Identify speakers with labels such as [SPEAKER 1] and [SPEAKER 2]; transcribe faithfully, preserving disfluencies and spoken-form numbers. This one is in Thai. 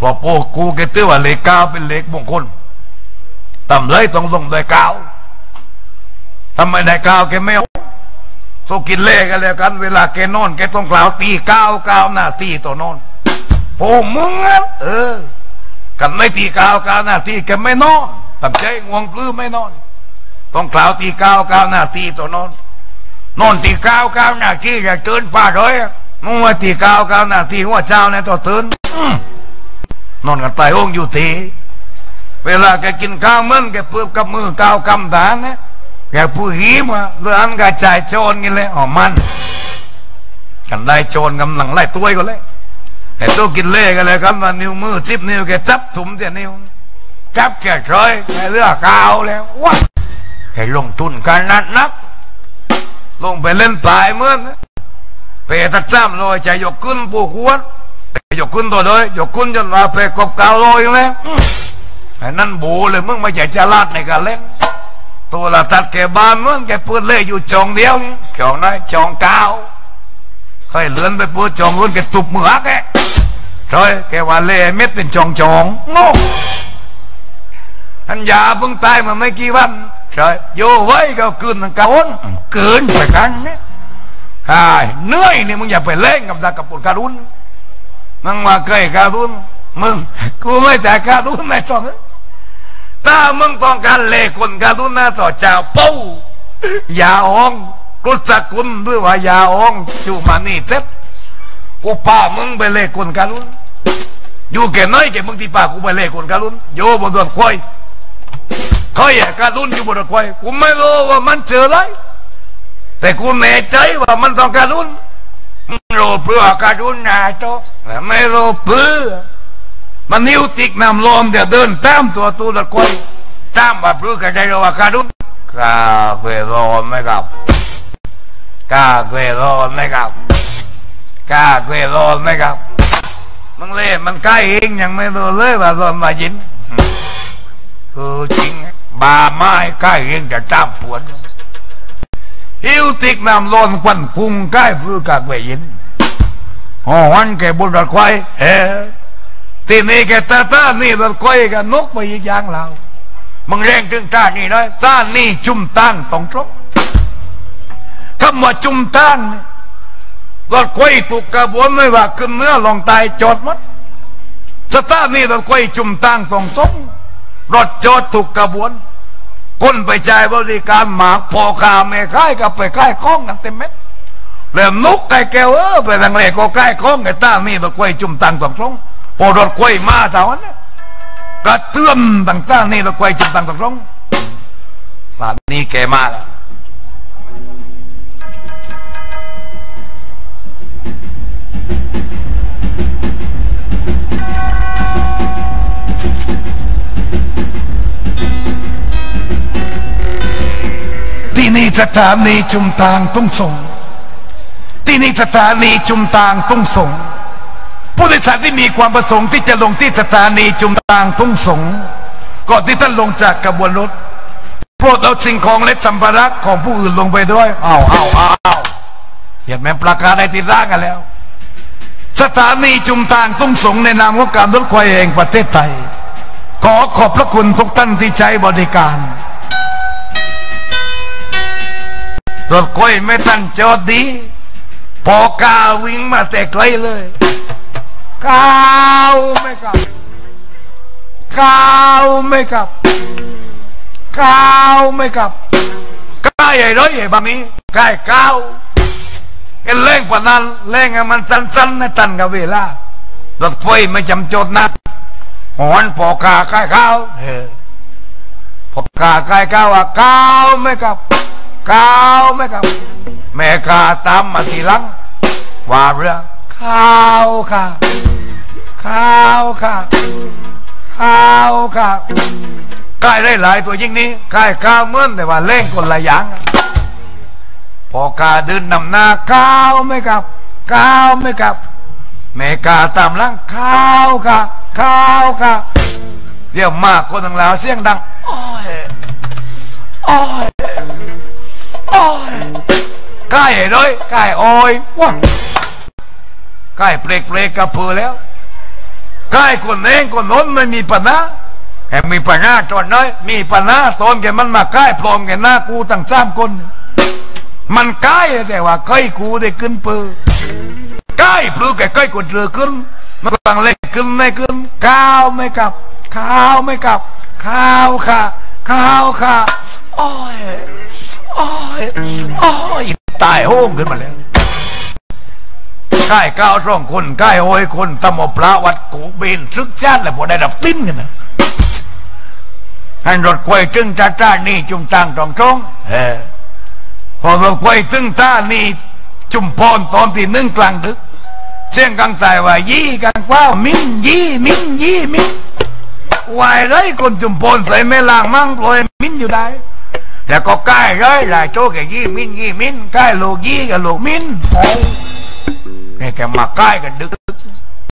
[SPEAKER 1] พอโปกูแกตื้อว่าเลขเก้าเป็นเลขมงคลต่ำเลยต้องลงได้เก้าทำไมได้เก้าแกไม่เอาโซกินเลขกันแล้วกันเวลาแกนอนแกต้องกล่าวตีเก้าเก้าหน้าตีต่อนอนโอ้มึงอ่ะเออกันไม่ตีเก้าเก้าหน้าตีแกไม่นอนตั้งใจง่วงปลื้มไม่นอนต้องกล่าวตีเก้าเก้าหน้าตีต่อนอนนอนตีเก้าเก้าหน้าตีอย่าตื่นฟ้าร้อยมึงว่าตีเก้าเก้าหน้าตีหัวเจ้าเนี่ยต่อตื่นนอนกันตายห้องอยู่ทีเวลาแกกินข้าวมึนแกเปื้อนกับมือก้าวกำฐานเนี่ยแกผู้หีมาเรื่องกระจายโจรกันเลยอ๋อมันกันได้โจรกำลังไล่ตัวกันเลยไอ้ตัวกินเล่กันเลยครับว่านิ้วมือจิบนิ้วแกจับถุงเสียนิ้วจับแกเคยแกเลือกกาวแล้วว้าแกลงทุนกันนัดนักลงไปเล่นปลายเมื่อนะไปตัดจ้ำลอยจะยกขึ้นปูขวดยกขึ้นตัวเลยยกขึ้นจนว่าไปกบกาวลอยแล้วไอ้นั่นบูเลยมึงไม่ใช่จะลาดในการเล่นตัวละตัดแกบานมึงแกปืนเล่อยู่จองเดียวนี่จองน้อยจองกาวค่อยเลื่อนไปปืนจองรุ่นแกตุบมือแกใช่แกว่าเล่เม็ดเป็นจองจองโง่อันยาเพิ่งตายมาไม่กี่วันใช่โย่ไว้ก็คืนกาวน์เกินไปกันเนี่ยใช่เหนื่อยนี่มึงอย่าไปเล่นกับตากับปุ่นการุนมึงมาเคยการุนมึงกูไม่จ่ายการุนไม่ต้องถ้ามึงต้องการเล่คนการุนนะต่อเจ้าเป้ายาอ่องรุษกุลด้วยว่ายาอ่องจูมานี่เจ็บกูป่ามึงไปเล่คนการุนอยู่แก่น้อยแก่มึงที่ป่ากูไปเล่คนการุนโยบนดวงควายเขาอยากการุนอยู่บนดวงควายกูไม่รู้ว่ามันเจออะไรแต่กูแน่ใจว่ามันต้องการุนมึงรู้เพื่อการุนนะโตไม่รู้เพื่อมันนิ้วติกนำลมเดี๋ยวเดินตามตัวตัวดวงควายตามว่าเพื่อกันได้ว่าการุนกาเวรอไม่กับกาเวรอไม่กับกาเวรอไม่กับมึงเล่นมันใกล้เองยังไม่รู้เลยว่าโดนมายินคือจริงบาไม้ใกล้เองจะตามปวดหิวติกนำลมควันพุงใกล้เพื่อกาเวยินอ๋อวันแกบุญรถควายเออที่นี่แกตาตานี่รถควายกันนกไปอีกอย่างเรามึงแรงถึงตานี่เลยตานี่จุ่มตั้งตรงตรงคำว่าจุ่มตั้งรถควายถูกกระบวนไม่ว่าขึ้นเนื้อลงตายจอดมัดสตาร์นี่รถควายจุ่มตั้งตรงตรงรถจอดถูกกระบวนคนไปจ่ายบริการหมากพอคาไม่ค่ายกับไปค่ายคล้องกันเต็มเม็ดเริ่มนุกไก่แก้วเออไปทางเลก็ใกล้คล้องไอ้ตานี่รถควายจุ่มตั้งตรงตรงพอรถควายมาเท่านั้นกระเตื้อมต่างจ้านี่รถควายจุ่มตั้งตรงตรงป่านนี้แกมาแล้วที่นี่สถานีจุมตางตุ้งส่งที่นี่สถานีจุมตางตุ้งส่งผู้โดยสารที่มีความประสงค์ที่จะลงที่สถานีจุมตางตุ้งส่งก่อนที่ท่านลงจากกระบวนรถโปรดเอาสิ่งของและสัมภาระของผู้อื่นลงไปด้วยอ้าวอ้าวอ้าวเห็นไหมประกาศในที่ร่างกันแล้วสถานีจุมตางตุ้งส่งในนามของการรถไฟแห่งประเทศไทยขอขอบพระคุณทุกท่านที่ใช้บริการรถไฟไม่ทันจอดดีพอกาวิ่งมาแต่ไกลเลยก้าวไม่กลับก้าวไม่กลับก้าวไม่กลับก้าวใหญ่ร้อยใหญ่บางนี้ก้าวก้าวเอ็นเล่งกว่านั้นเล่งให้มันสั้นๆในตันกับเวลารถไฟไม่จำจดนักหอนพอกาก้าวก้าวเออพอกาก้าวก้าวอ่ะก้าวไม่กลับก้าวไม่กลับแม่กาตามมาทีหลังว่าเรื่องข้าวค่ะข้าวค่ะข้าวค่ะใกล้ได้หลายตัวยิ่งนี้ใกล้ข้าวเหมือนแต่ว่าเล่งคนละอย่างพอกาเดินนำหน้าข้าวไม่กลับข้าวไม่กลับแม่กาตามหลังข้าวค่ะข้าวค่ะเดี๋ยวมากคนต่างลาวเสียงดังโอ้ยโอ้ยโอ้ยใกล้เลยใกล้โอ้ยว้าใกล้เปลกเปลกกระเพือแล้วใกล้คนเองคนโน้นไม่มีปัญหาแค่มีปัญหาตอนน้อยมีปัญหาตอนแกมันมาใกล้พร้อมแกหน้ากูตั้งสามคนมันใกล้แต่ว่าใกล้กูได้ขึ้นเปื้อใกล้ปลื้อแกใกล้คนเรือขึ้นมันกำลังเล็กขึ้นไม่ขึ้นข้าวไม่กลับข้าวไม่กลับข้าวค่ะข้าวค่ะโอ้ยโอ้ยโอ้ยตายโห้งขึ้นมาแล้วใกล้ก้าวร่องคนใกล้โอยคนตำมปลาวัดกูบินซึกชาติแล้วพอได้ดับติ้นกันนะให้รถควยตึงจ้าจ้านี่จุ่มตังตองตรงเออพอรถควยตึงต้านี่จุ่มพรตอนที่นึ่งกลางดึกเสียงกังใจว่ายี่กันกว่ามิ้นยี่มิ้นยี่มิ้นวายไรคนจุ่มพรใส่ไม่ล่างมั่งปล่อยมิ้นอยู่ได้แล้วก็ใกล้เลยหลายโจ๊กแกยี่มิ้นยี่มิ้นใกล้ลูกยี่กับลูกมิ้นโอ้แกแกมาใกล้กันดึก